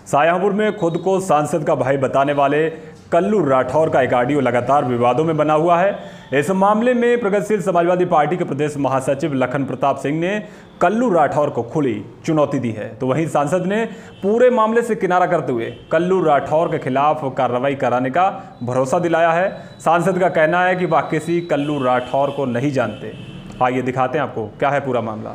शाहजहांपुर में खुद को सांसद का भाई बताने वाले कल्लू राठौर का एक ऑडियो लगातार विवादों में बना हुआ है। इस मामले में प्रगतिशील समाजवादी पार्टी के प्रदेश महासचिव लखन प्रताप सिंह ने कल्लू राठौर को खुली चुनौती दी है, तो वहीं सांसद ने पूरे मामले से किनारा करते हुए कल्लू राठौर के खिलाफ कार्रवाई कराने का भरोसा दिलाया है। सांसद का कहना है कि वह किसी कल्लू राठौर को नहीं जानते। आइए दिखाते हैं आपको क्या है पूरा मामला।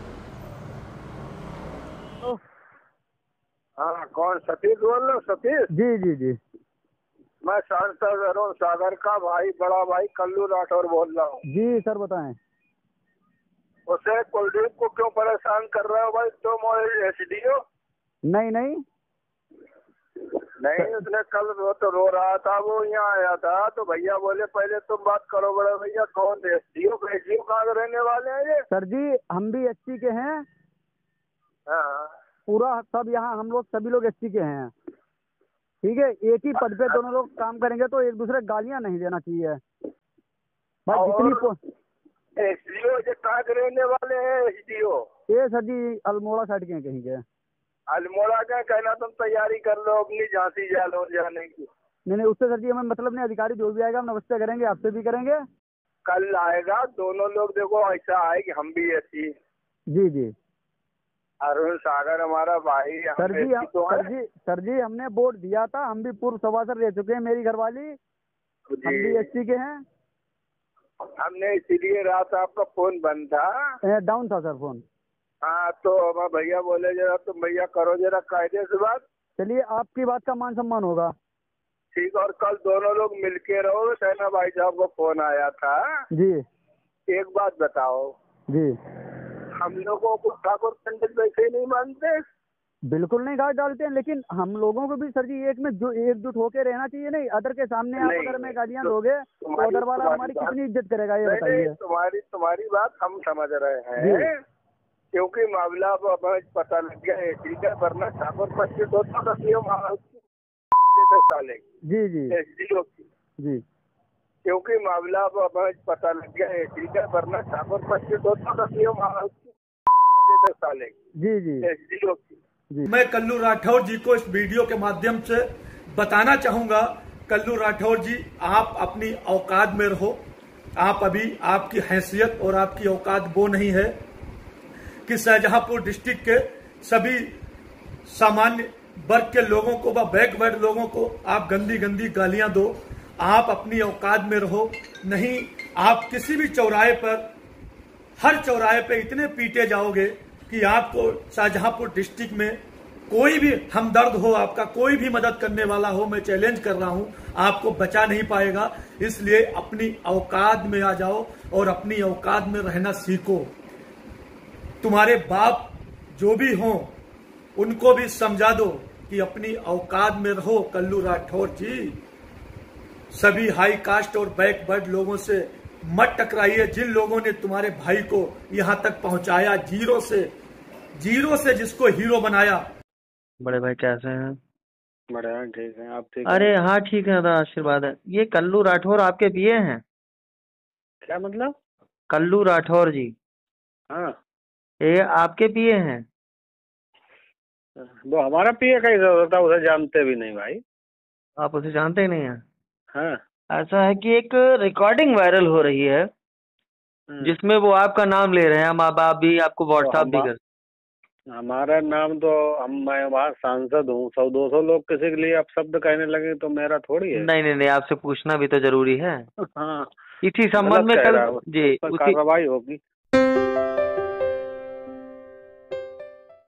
हाँ, कौन? सतीश बोल रहे हो? सतीश जी जी जी, मैं सांसद अरुण सागर का भाई, बड़ा भाई कल्लू राठौर बोल रहा हूँ। जी सर बताएं। उसे कुलदीप को क्यों परेशान कर रहे हो भाई तुम और एसडीओ? नहीं नहीं नहीं, उसने कल रो रहा था, वो यहाँ आया था तो भैया बोले पहले तुम बात करो। बड़े भैया कौन? एसडीओ कहाँ के रहने वाले हैं ये? सर जी, हम भी एसटी के हैं। हाँ, पूरा सब यहाँ हम लोग सभी लोग एसटी के हैं। ठीक है, एक ही पद पे दोनों लोग काम करेंगे तो एक दूसरे गालियां नहीं देना चाहिए भाई। जितनी एसडीओ जो कहाँ के रहने वाले हैं एसडीओ? ये सर जी अल्मोड़ा साइड के हैं कहीं के। अल्मोड़ा का कहना तुम तैयारी कर लो अपनी झांसी जालौर जाने की। नहीं, उससे सर जी हमें मतलब नहीं। अधिकारी जो भी आएगा हम नमस्ते करेंगे, आपसे भी करेंगे। कल आएगा, दोनों लोग देखो ऐसा है कि हम भी ऐसी। जी जी अरुण सागर हमारा भाई। सर जी हमने वोट दिया था, हम भी पूर्व सभासद रह चुके हैं। मेरी घरवाली, हम भी एसटी के हैं। हमने इसीलिए रात आपका फोन बंद था, डाउन था सर फोन। हाँ, तो हमारे भैया बोले जरा तुम भैया करो जरा कायदे से बात। चलिए, आपकी बात का मान सम्मान होगा। ठीक, और कल दोनों लोग मिलके रहो। सेना भाई साहब को फोन आया था जी। एक बात बताओ जी, हम लोगों को ठाकुर पंडित वैसे ही नहीं मानते? बिल्कुल नहीं गाड़ डालते हैं, लेकिन हम लोगों को भी सर जी एक में जो एकजुट होकर रहना चाहिए। नहीं, अदर के सामने आप अगर में गालियां दोगे तो अदर वाला हमारी कितनी इज्जत करेगा, ये बताइए। तुम्हारी बात हम समझ रहे हैं, क्योंकि मामला अब पता लग गया है। ठीक है, वरना ठाकुर पंडित होता तो जी जी एसडीओ जी, क्योंकि मामला अब पता लग गया है। ठीक है, वरना ठाकुर पंडित होता तो जी जी एसडीओ जी। मैं कल्लू राठौर जी को इस वीडियो के माध्यम से बताना चाहूंगा, कल्लू राठौर जी, आप अपनी औकात में रहो। आप अभी आपकी हैसियत और आपकी औकात वो नहीं है कि शाहजहांपुर डिस्ट्रिक्ट के सभी सामान्य वर्ग के लोगों को व बैकवर्ड लोगों को आप गंदी गंदी गालियां दो। आप अपनी औकात में रहो। नहीं, आप किसी भी चौराहे पर, हर चौराहे पे इतने पीटे जाओगे कि आपको शाहजहांपुर डिस्ट्रिक्ट में कोई भी हमदर्द हो, आपका कोई भी मदद करने वाला हो, मैं चैलेंज कर रहा हूं, आपको बचा नहीं पाएगा। इसलिए अपनी औकात में आ जाओ और अपनी औकात में रहना सीखो। तुम्हारे बाप जो भी हों उनको भी समझा दो कि अपनी औकात में रहो। कल्लू राठौर जी, सभी हाई कास्ट और बैकवर्ड लोगों से मत टकराइए। जिन लोगों ने तुम्हारे भाई को यहां तक पहुंचाया, जीरो से जिसको हीरो बनाया। बड़े भाई कैसे हैं? बड़े ठीक है, आप ठीक? अरे हाँ ठीक है, दादा आशीर्वाद है। ये कल्लू राठौर आपके पीए हैं? क्या मतलब? कल्लू राठौर जी, हाँ, ये आपके पीए हैं? वो हमारा पीए कैसे होता? उसे जानते भी नहीं भाई। आप उसे जानते ही नहीं हैं? हाँ, ऐसा है कि एक रिकॉर्डिंग वायरल हो रही है जिसमें वो आपका नाम ले रहे हैं। हम आप भी आपको व्हाट्सएप भी कर। हमारा नाम तो मैं वहाँ सांसद हूँ। 100-200 लोग किसी के लिए आप शब्द कहने लगे तो मेरा थोड़ी है। नहीं नहीं नहीं, आपसे पूछना भी तो जरूरी है। हाँ, इसी संबंध में कल जी कार्रवाई होगी।